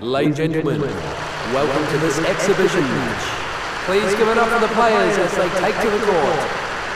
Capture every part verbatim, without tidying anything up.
Ladies and gentlemen, welcome to this exhibition match. Please give it up for the players as they take to the court.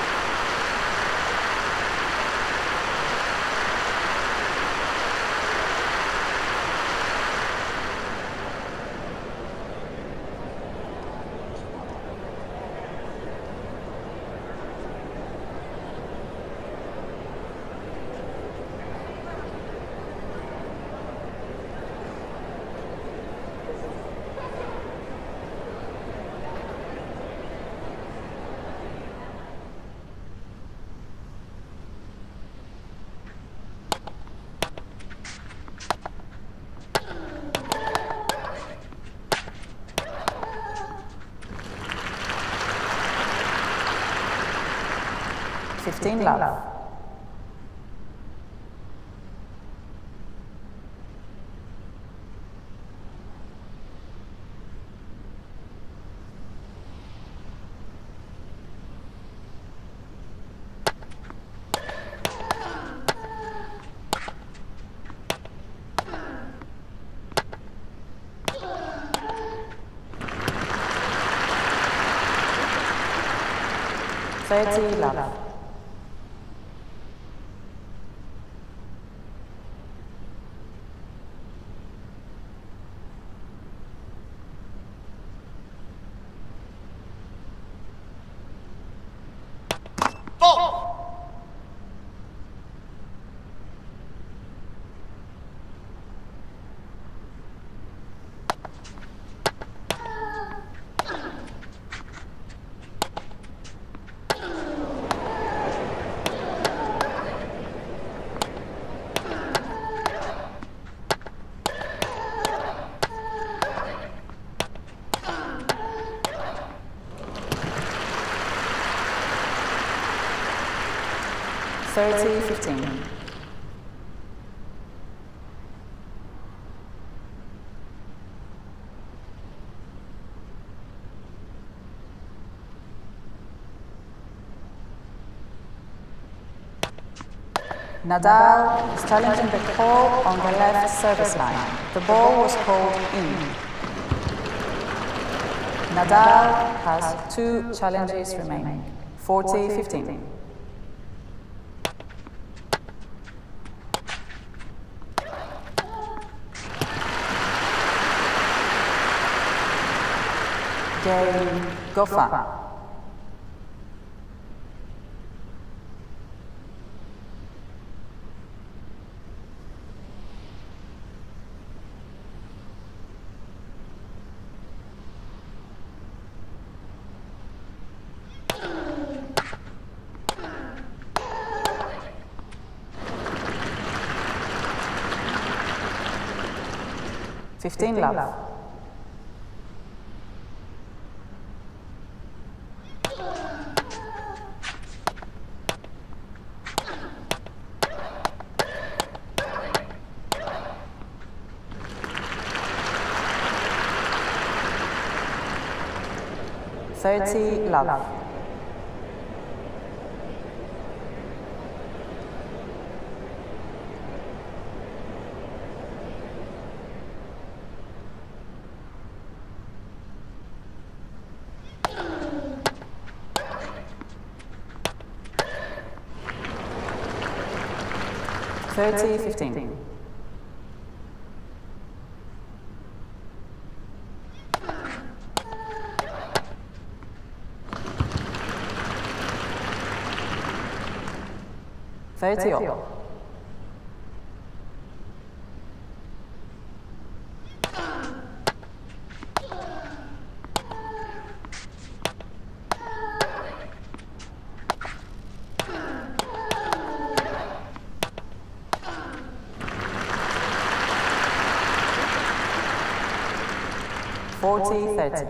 fifteen love. thirty love. thirty fifteen. Nadal is challenging the call on the left service line. The ball was called in. Nadal has two challenges remaining. forty fifteen. Game, Goffa. fifteen love. thirty love. thirty fifteen. thirty all. forty thirty.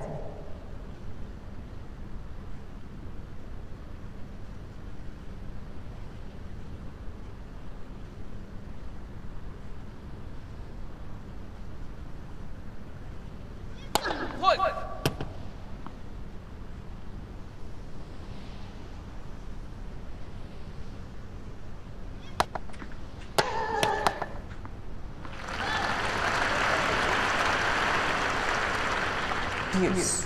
What? Deuce.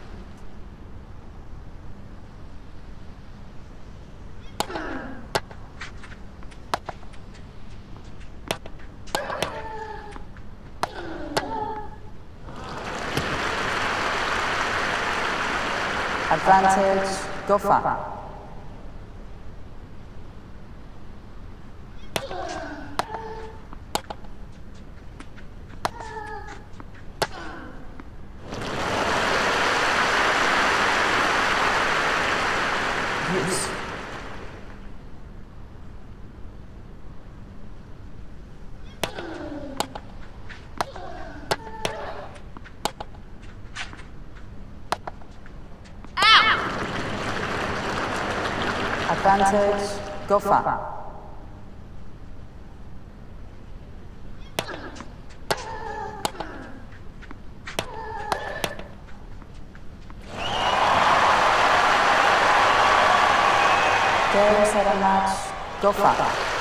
Advantage, go far. Use. Advantage, go far. Game, set, and match, go far.